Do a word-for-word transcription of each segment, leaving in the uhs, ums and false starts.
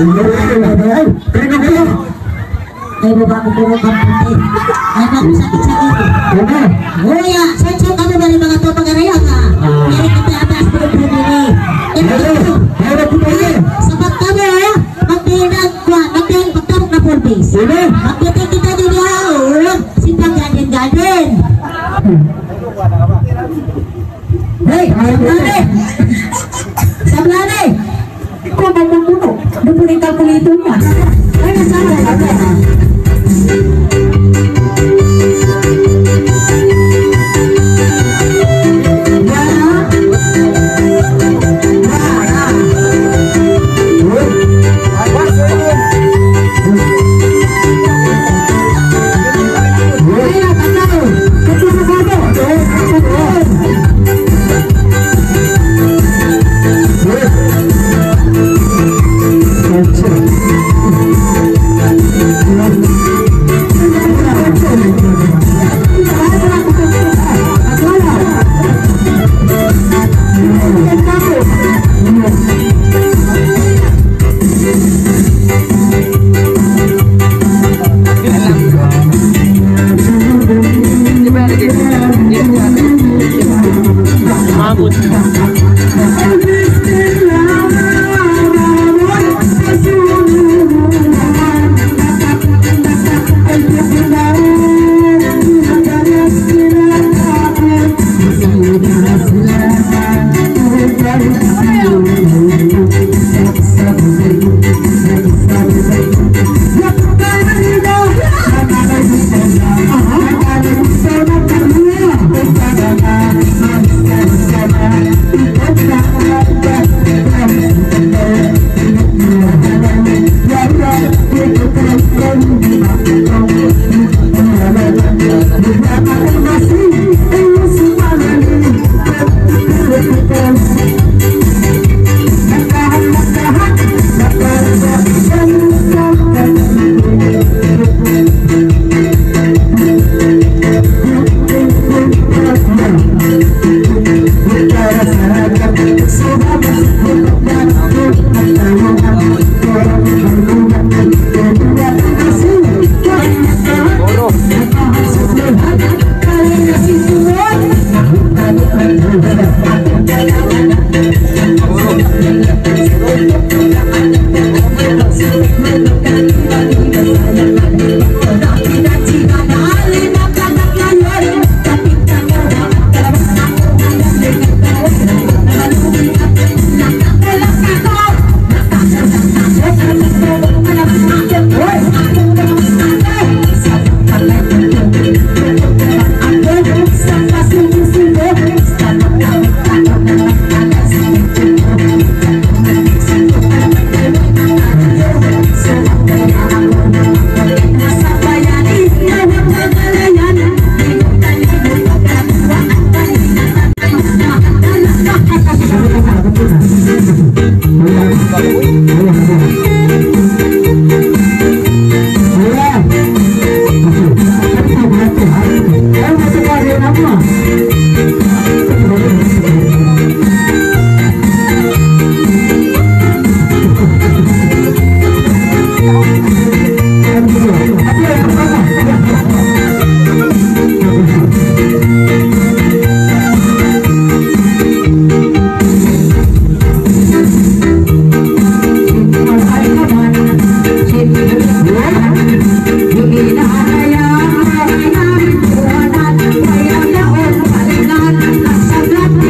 Ay babae ko mo kaputi. Ay nagsakit-sakit. Oh ya, saya cek kamu dari mga to pag-araya ka. Meron kita atas puluh-puluh ini. Sebab kamu ya, magdiinag ko, magdiin pagtamok na full base. Magdiin kita dito ha, simpang gadin-gadin. Hey, sablane! Sablane! Ikaw ba magpuno? Dupunin kalkulito niya. Ay, nasama ka ba?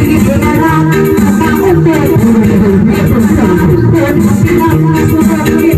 Terima kasih.